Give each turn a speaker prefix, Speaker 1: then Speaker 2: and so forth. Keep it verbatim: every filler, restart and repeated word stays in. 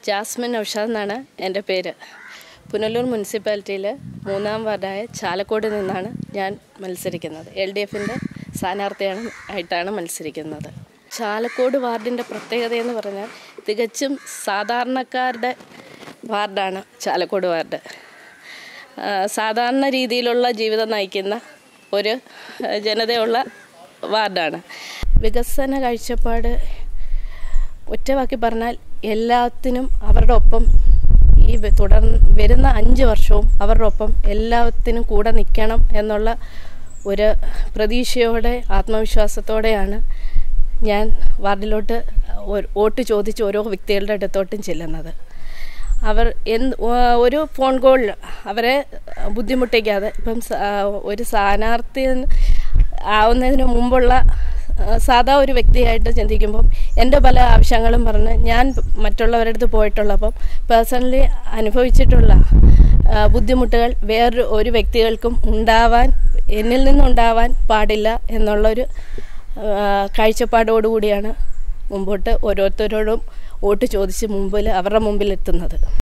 Speaker 1: Jasmine Naushad എന്നാണ് എൻ്റെ പേര്. പുനലൂർ മുനിസിപ്പാലിറ്റിയിലെ മൂന്നാം വാർഡായ ചാലക്കോട് നിന്നാണ് ഞാൻ മത്സരിക്കുന്നത്. എൽ ഡി എഫിൻ്റെ സ്ഥാനാർത്ഥിയാണ് ആയിട്ടാണ് മത്സരിക്കുന്നത്. ചാലക്കോട് വാർഡിൻ്റെ പ്രത്യേകതയെന്ന് പറഞ്ഞാൽ തികച്ചും സാധാരണക്കാരുടെ വാർഡാണ് ചാലക്കോട് വാർഡ്. സാധാരണ രീതിയിലുള്ള ജീവിതം നയിക്കുന്ന ഒരു ജനതയുള്ള വാർഡാണ്. വികസന കാഴ്ചപ്പാട് ഒറ്റവാക്കി പറഞ്ഞാൽ എല്ലാത്തിനും അവരുടെ ഒപ്പം ഈ തുടർന്ന് വരുന്ന അഞ്ച് വർഷവും അവരുടെ ഒപ്പം എല്ലാത്തിനും കൂടെ നിൽക്കണം എന്നുള്ള ഒരു പ്രതീക്ഷയോടെ ആത്മവിശ്വാസത്തോടെയാണ് ഞാൻ വാർഡിലോട്ട് വോട്ട് ചോദിച്ച് ഓരോ വ്യക്തികളുടെ അടുത്തോട്ടും ചെല്ലുന്നത്. അവർ എന്ത് ഒരു ഫോൺ കോളിൽ അവരെ ബുദ്ധിമുട്ടിക്കാതെ ഇപ്പം ഒരു സ്ഥാനാർത്ഥി ആവുന്നതിന് മുമ്പുള്ള സാധാ ഒരു വ്യക്തിയായിട്ട് ചിന്തിക്കുമ്പം എൻ്റെ പല ആവശ്യങ്ങളും പറഞ്ഞ് ഞാൻ മറ്റുള്ളവരുടെ അടുത്ത് പോയിട്ടുള്ളപ്പം പേഴ്സണലി അനുഭവിച്ചിട്ടുള്ള ബുദ്ധിമുട്ടുകൾ വേറൊരു ഒരു വ്യക്തികൾക്കും ഉണ്ടാവാൻ എന്നിൽ നിന്നുണ്ടാവാൻ പാടില്ല എന്നുള്ളൊരു കാഴ്ചപ്പാടോടുകൂടിയാണ് മുമ്പോട്ട് ഓരോരുത്തരോടും വോട്ട് ചോദിച്ച് മുമ്പിൽ അവരുടെ മുമ്പിൽ എത്തുന്നത്.